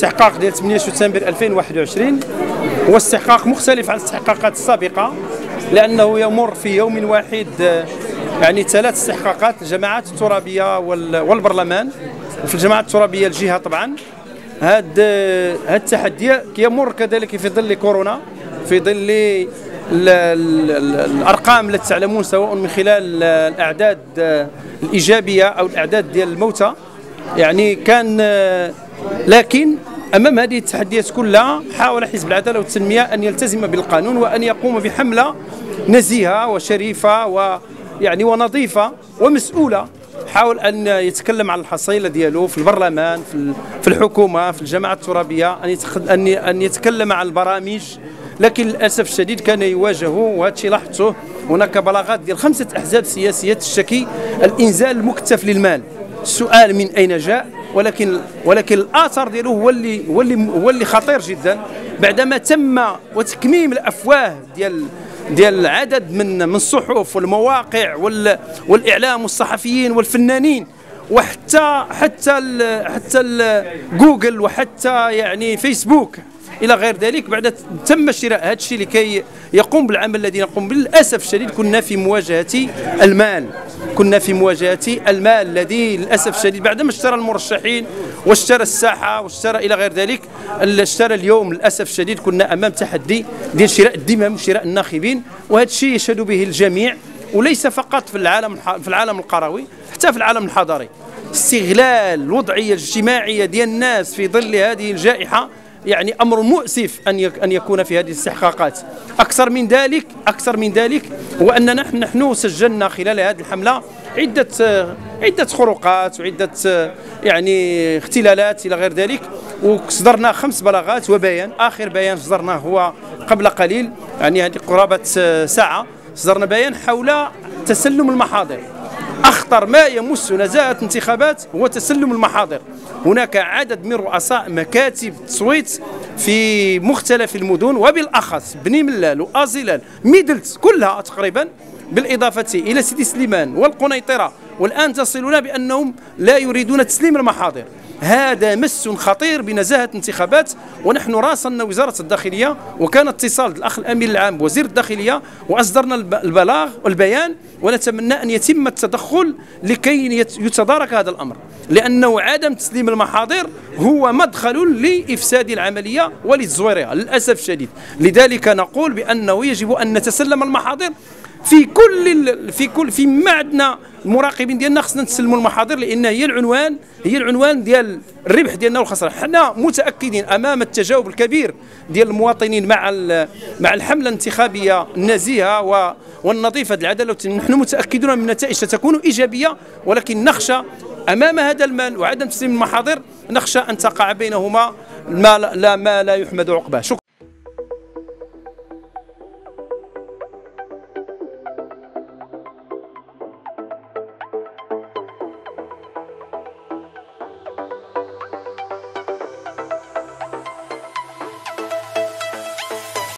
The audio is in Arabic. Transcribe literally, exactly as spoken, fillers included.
الاستحقاق ديال ثمانية شتنبر ألفين وواحد وعشرين هو استحقاق مختلف عن الاستحقاقات السابقة، لأنه يمر في يوم واحد يعني ثلاث استحقاقات: الجماعات الترابية والبرلمان، وفي الجماعات الترابية الجهة طبعا. هاد هاد التحدي كيمر كذلك في ظل كورونا، في ظل الارقام التي تعلمون سواء من خلال الاعداد الايجابيه او الاعداد ديال الموتى. يعني كان لكن امام هذه التحديات كلها حاول حزب العداله والتنميه ان يلتزم بالقانون وان يقوم بحمله نزيهه وشريفه ويعني ونظيفه ومسؤوله. حاول ان يتكلم عن الحصيله ديالو في البرلمان، في الحكومه، في الجماعه الترابيه، ان ان يتكلم عن البرامج. لكن للاسف الشديد كان يواجه، وهذا الشيء لاحظته، هناك بلاغات ديال خمسه احزاب سياسيه تشتكي الانزال المكثف للمال. السؤال من اين جاء؟ ولكن ولكن الاثر ديالو هو اللي هو اللي هو اللي خطير جدا. بعدما تم وتكميم الافواه ديال ديال عدد من من الصحف والمواقع والاعلام والصحفيين والفنانين، وحتى حتى ال حتى ال جوجل وحتى يعني فيسبوك الى غير ذلك، بعد تم شراء هذا الشيء لكي يقوم بالعمل الذي نقوم به. للاسف الشديد كنا في مواجهه المال، كنا في مواجهه المال الذي للاسف الشديد بعدما اشترى المرشحين واشترى الساحه واشترى الى غير ذلك، اشترى اليوم للاسف الشديد كنا امام تحدي ديال شراء الذمم وشراء الناخبين. وهذا الشيء يشهد به الجميع، وليس فقط في العالم في العالم القروي، حتى في العالم الحضاري. استغلال الوضعيه الاجتماعيه ديال الناس في ظل هذه الجائحه يعني امر مؤسف ان ان يكون في هذه الاستحقاقات. اكثر من ذلك اكثر من ذلك هو اننا نحن نحن سجلنا خلال هذه الحمله عده عده خروقات وعده يعني اختلالات الى غير ذلك، وصدرنا خمس بلاغات وبيان. اخر بيان صدرناه هو قبل قليل، يعني هذه قرابه ساعه، صدرنا بيان حول تسلم المحاضر. أخطر ما يمس نزاهة الانتخابات هو تسلم المحاضر. هناك عدد من رؤساء مكاتب التصويت في مختلف المدن، وبالأخص بني ملال وأزلال ميدلت كلها تقريبا، بالإضافة إلى سيدي سليمان والقنيطرة، والآن تصلنا بأنهم لا يريدون تسليم المحاضر. هذا مس خطير بنزاهة الانتخابات، ونحن راسلنا وزارة الداخلية، وكان اتصال الأخ الأمين العام بوزير الداخلية، وأصدرنا البلاغ والبيان، ونتمنى أن يتم التدخل لكي يتدارك هذا الأمر، لأنه عدم تسليم المحاضر هو مدخل لإفساد العملية ولتزويرها للأسف الشديد. لذلك نقول بأنه يجب أن نتسلم المحاضر في كل في كل في ما عندنا المراقبين ديالنا، خصنا نسلموا المحاضر، لان هي العنوان هي العنوان ديال الربح ديالنا والخساره. حنا متاكدين امام التجاوب الكبير ديال المواطنين مع مع الحمله الانتخابيه النزيهه والنظيفه العداله، نحن متاكدون من النتائج ستكون ايجابيه، ولكن نخشى امام هذا المال وعدم تسليم المحاضر، نخشى ان تقع بينهما ما لا ما لا يحمد عقباه. شكرا.